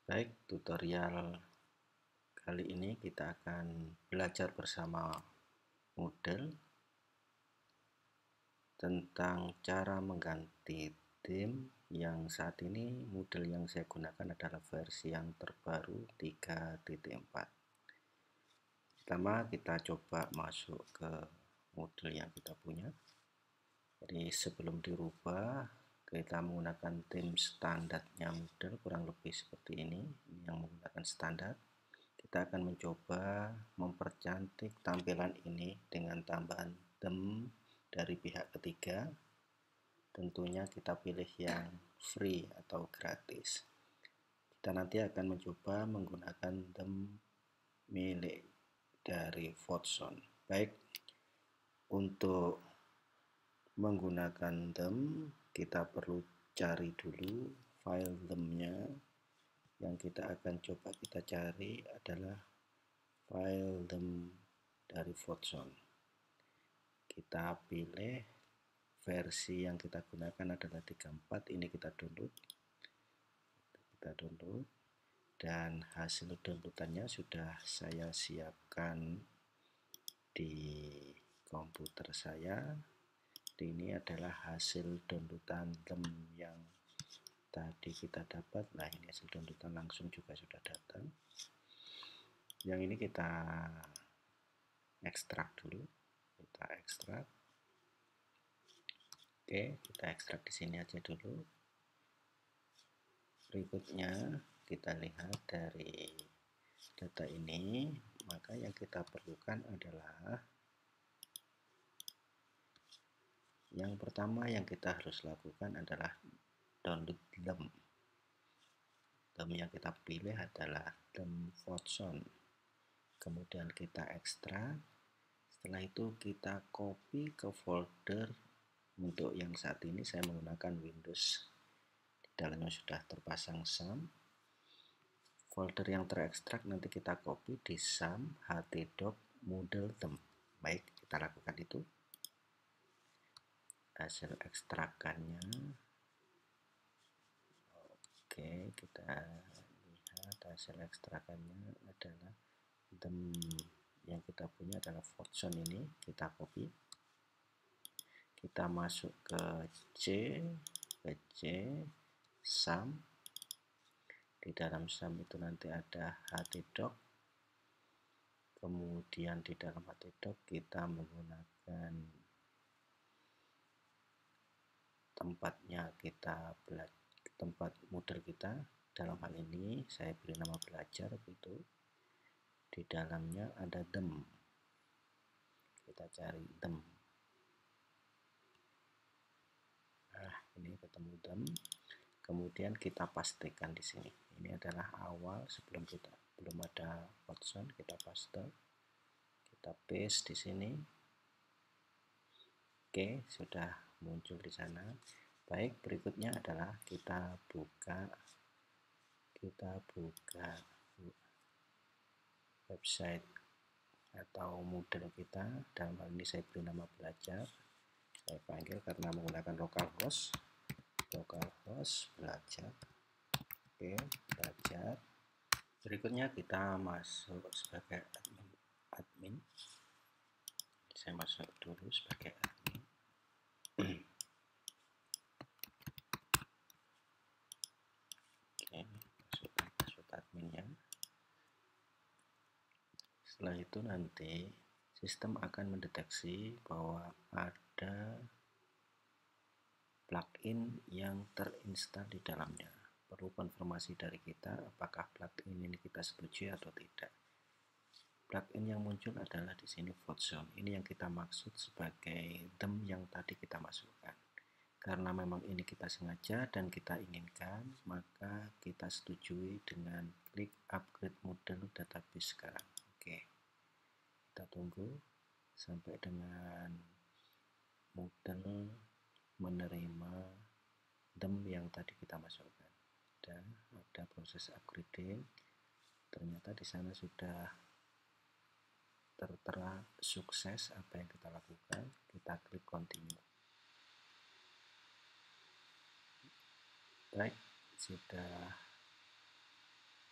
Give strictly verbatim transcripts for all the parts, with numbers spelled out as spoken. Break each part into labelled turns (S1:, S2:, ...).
S1: Baik, tutorial kali ini kita akan belajar bersama model tentang cara mengganti theme yang saat ini model yang saya gunakan adalah versi yang terbaru tiga titik empat. Pertama kita coba masuk ke model yang kita punya. Jadi sebelum dirubah kita menggunakan theme standarnya model kurang lebih seperti ini, ini yang menggunakan standar. Kita akan mencoba mempercantik tampilan ini dengan tambahan theme dari pihak ketiga. Tentunya kita pilih yang free atau gratis. Kita nanti akan mencoba menggunakan theme milik dari Foxon. Baik, untuk menggunakan theme kita perlu cari dulu file theme-nya. Yang kita akan coba kita cari adalah file theme dari Foxon. Kita pilih versi yang kita gunakan adalah tiga titik empat, ini kita download. Kita download dan hasil downloadannya sudah saya siapkan di komputer saya. Ini adalah hasil downloadan theme yang tadi kita dapat. Nah, ini hasil downloadan langsung juga sudah datang. Yang ini kita ekstrak dulu. Kita ekstrak. Oke, kita ekstrak di sini aja dulu. Berikutnya kita lihat dari data ini, maka yang kita perlukan adalah yang pertama yang kita harus lakukan adalah download theme. Theme yang kita pilih adalah theme Foxon. Kemudian kita ekstrak. Setelah itu kita copy ke folder. Untuk yang saat ini saya menggunakan Windows. Di dalamnya sudah terpasang sum. Folder yang terekstrak nanti kita copy di sum htdoc model theme. Baik, kita lakukan itu. Hasil ekstrakannya. Oke, kita lihat hasil ekstrakannya adalah theme yang kita punya adalah Foxon ini. Kita copy. Kita masuk ke C, ke C, sum. Di dalam sum itu nanti ada htdoc. Kemudian di dalam htdoc kita menggunakan tempatnya, kita belajar tempat model kita. Dalam hal ini saya beri nama belajar gitu. Di dalamnya ada theme. Kita cari theme. Nah, ini ketemu theme. Kemudian kita pastikan di sini. Ini adalah awal sebelum kita belum ada Foxon, kita paste. Kita paste di sini. Oke, sudah muncul di sana. Baik, berikutnya adalah kita buka kita buka website atau model kita. Dalam hal ini saya beri nama belajar. Saya panggil karena menggunakan localhost. Localhost belajar. Oke, belajar. Berikutnya kita masuk sebagai admin. admin. Saya masuk dulu sebagai admin. Oke, masukkan password adminnya. Setelah itu nanti sistem akan mendeteksi bahwa ada plugin yang terinstal di dalamnya. Perlu konfirmasi dari kita apakah plugin ini kita setujui atau tidak. Plugin yang muncul adalah di sini Foxon. Ini yang kita maksud sebagai theme yang tadi kita masukkan. Karena memang ini kita sengaja dan kita inginkan, maka kita setujui dengan klik upgrade model database sekarang. Oke, kita tunggu sampai dengan model menerima theme yang tadi kita masukkan. Dan ada proses upgrading. Ternyata di sana sudah tertera sukses apa yang kita lakukan. Kita klik continue. Baik, sudah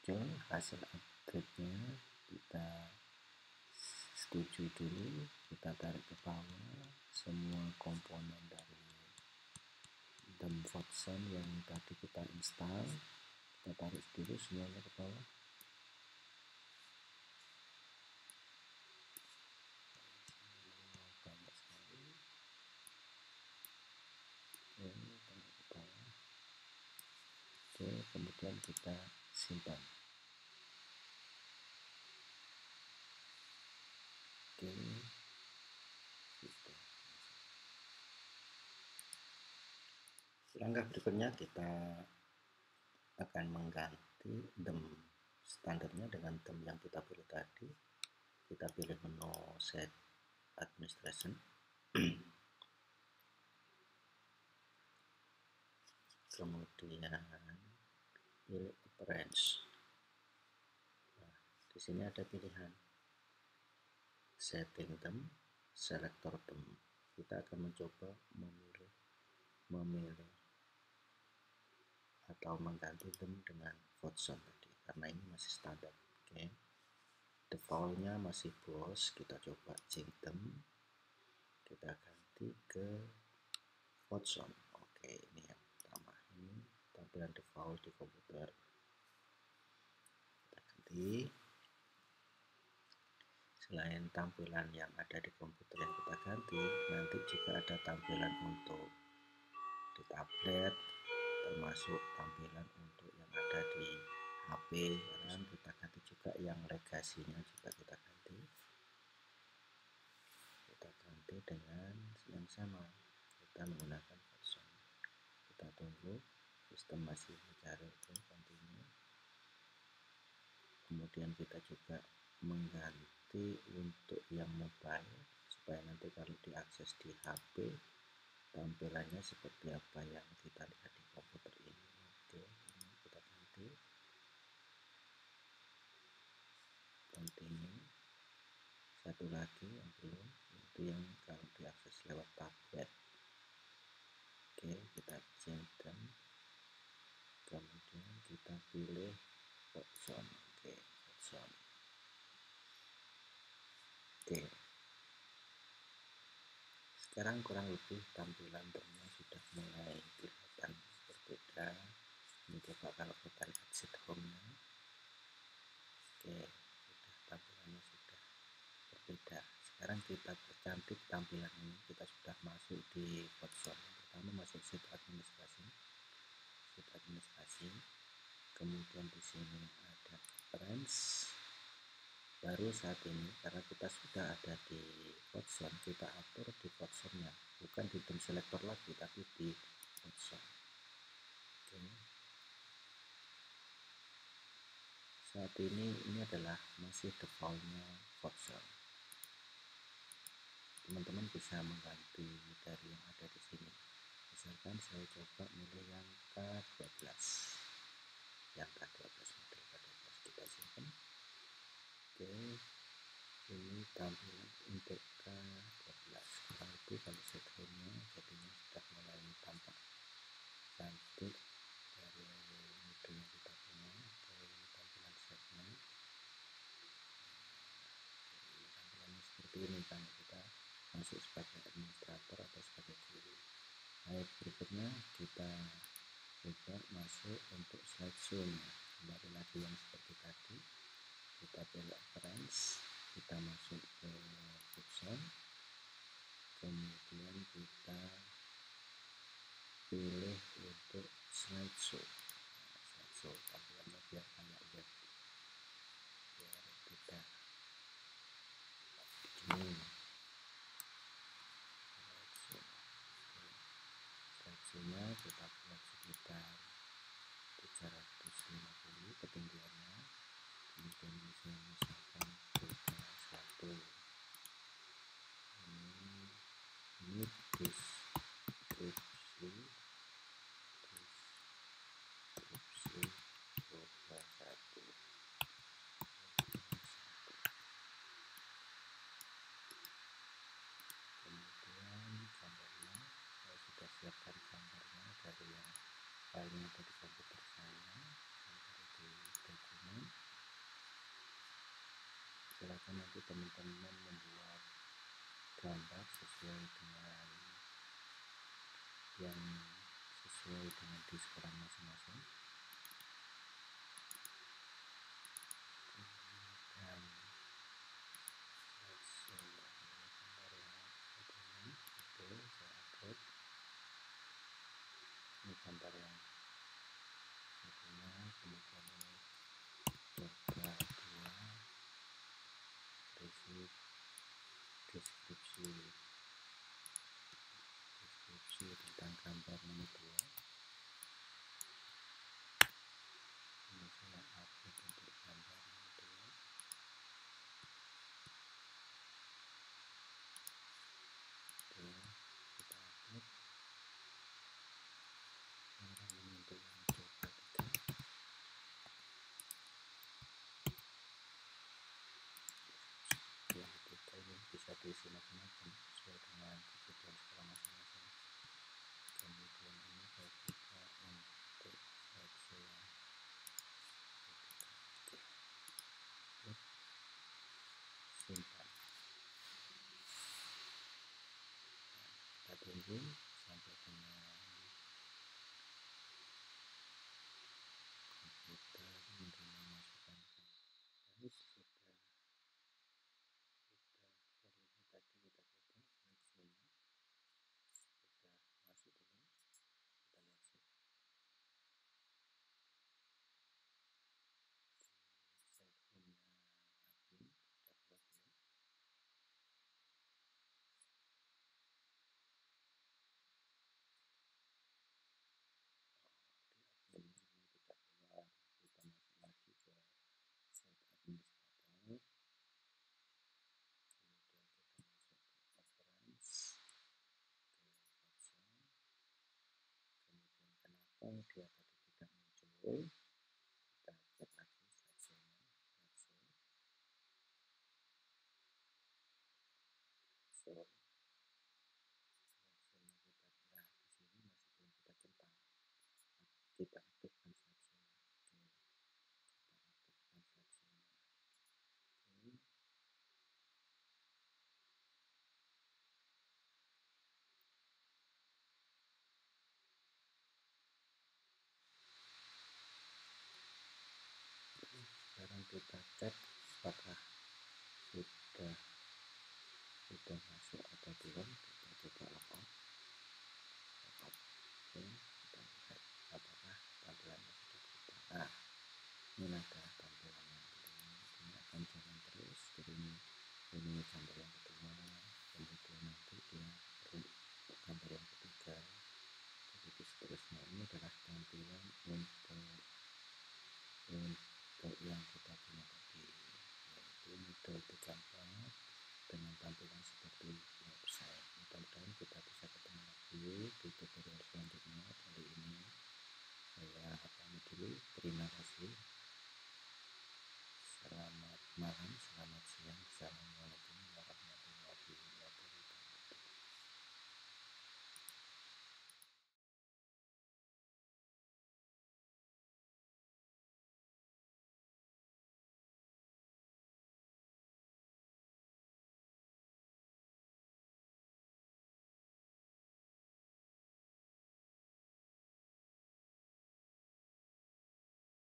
S1: muncul hasil upgrade-nya, kita setuju dulu, kita tarik ke bawah semua komponen dari dem Watson yang tadi kita install, kita tarik dulu semuanya ke bawah. Banyak sekali. Oke, tarik ke bawah. Oke, kemudian kita simpan. Oke, sudah. Langkah berikutnya kita akan mengganti dem standarnya dengan dem yang kita pilih tadi. Kita pilih menu set administration. Kemudian pilih branch. Nah, di sini ada pilihan setting dem, selector dem. Kita akan mencoba memilih memilih atau mengganti dem dengan Watson tadi, karena ini masih standar. Oke, defaultnya masih bos. Kita coba change dem, kita ganti ke Watson. Oke, ini yang pertama, ini tampilan default di komputer. Kita ganti. Selain tampilan yang ada di komputer yang kita ganti, nanti juga ada tampilan untuk di tablet, termasuk tampilan untuk yang ada di H P. Dan kita ganti juga yang legasinya juga kita ganti. Kita ganti dengan yang sama. Kita menggunakan Watson. Kita tunggu, sistem masih mencari. Continue. Kemudian kita juga mengganti untuk yang mobile supaya nanti kalau diakses di H P tampilannya seperti apa yang kita lihat di komputer ini. Oke, ini kita ganti. Continue. Satu lagi yang belum, itu yang kalau diakses lewat tablet. Oke, kita change them. Kemudian kita pilih Watson. Oke, Watson. Oke, sekarang kurang lebih tampilan demnya sudah mulai kelihatan berbeda. Ini coba kalau kita lihat set home-nya. Oke, sudah tampilannya sudah berbeda. Sekarang kita percantik tampilan ini. Kita sudah masuk di Watson. Pertama masuk set administrasi, set administrasi. Kemudian di sini ada branch. Baru saat ini karena kita sudah ada di Watson, kita atur di Watsonnya, bukan di dem selector lagi, tapi di Watson. Oke. Saat ini ini adalah masih defaultnya Watson. Teman-teman bisa mengganti dari yang ada di sini. Misalkan saya coba milih yang K dua belas, yang K dua belas model K dua belas, kita simpan. Oke, ini tampilan untuk K dua belas. Kurang lebih kalau set home-nya jadinya sudah mulai tampak cantik dari model yang kita punya. Oke, ini tampilan setnya. Ini tampilannya seperti ini kalau kita masuk sebagai administrator atau sebagai guru. Baik, berikutnya kita coba masuk untuk slideshow-nya. Kembali lagi yang seperti tadi, kita pilih branch, kita masuk ke Watson, kemudian kita pilih untuk slideshow. Nah, slideshow tampilannya biar kayak web, biar tidak begini. Slideshow-nya kita buat sekitar tiga ratus lima puluh ketinggiannya. Kemudian saya misalkan tiga satu. Ini ini deskripsi deskripsi roda satu. Kemudian gambarnya saya sudah siapkan gambarnya dari yang filenya ada di komputer saya, dari di dokumen. silakan nanti teman-teman membuat gambar sesuai dengan yang sesuai dengan di sekolah masing-masing. Dan itu saya upload. Ini gambar yang satunya, kemudian ini coba dua basic deskripsi deskripsi tentang gambar nomor dua. Ini saya upload untuk gambar nomor dua. Oke, kita upload. Sekarang ini untuk yang coba tiga. Yang ketiga ini bisa diisi macam-macam sesuai dengan kebutuhan sekolah masing-masing. Kemudian ini saya buka untuk seksi yang klik simpan. Kita tunggu sampai dengan komputer menerima masukan guys. Sudah sudah hari ini tadi kita coba slideshow-nya sudah masuk dulu. Kita lihat sih slideshow-nya admin sudah keluar dulu. Di admin ini tidak keluar, kita masuk lagi ke slide administrator. Kemudian kita masuk ke preference, ke background. Kemudian kenapa dia tadi tidak muncul, kita cek lagi slideshow-nya, slideshow so slideshow-nya kita lihat di sini masih belum kita centang. Kita aktifkan slideshow-nya. Oke, kita aktifkan slideshow-nya. Oke, sekarang kita cek apakah sudah sudah masuk atau belum. Kita coba log out. Oke, kita lihat apakah tampilannya sudah berubah. Nah, ini ada tampilan yang kedua, ini akan jalan terus. Jadi ini ini gambar yang kedua, kemudian nanti dia gambar yang ketiga, jadi seterusnya. Ini adalah tampilan untuk untuk yang kita punya tadi, yaitu Moodle tiga titik empat dengan tampilan seperti website. Mudah-mudahan kita bisa ketemu lagi di tutorial selanjutnya. Kali ini saya pamit dulu. Terima kasih. Selamat malam, selamat siang, assalamualaikum.